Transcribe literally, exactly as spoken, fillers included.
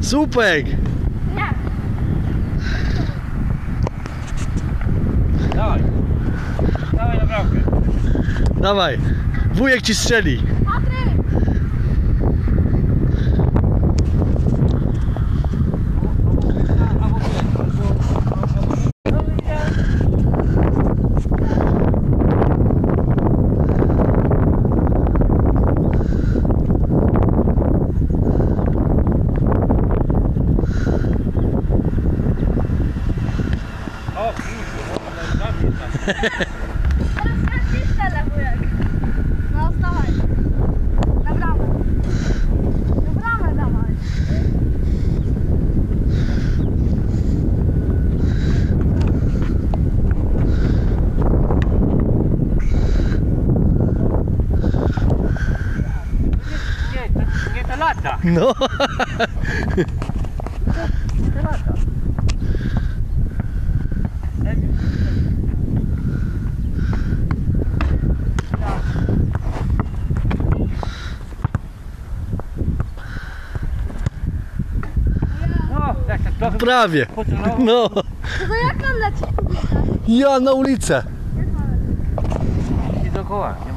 Słupek! Nie. Dawaj. Dawaj na bramkę. Dawaj, wujek ci strzeli. Patryk! O kurczę, na mnie tam. Teraz ja ci strzelę, wujek. No, wstawaj. Na bramę. Na bramę dawaj. Nie, to nie to lata. No. Nie to lata. No, jak tak trochę Prawie. pocelował. No. To jak mam lecieć? Ja na ulicę. Jak mam lecieć? Nie dookoła.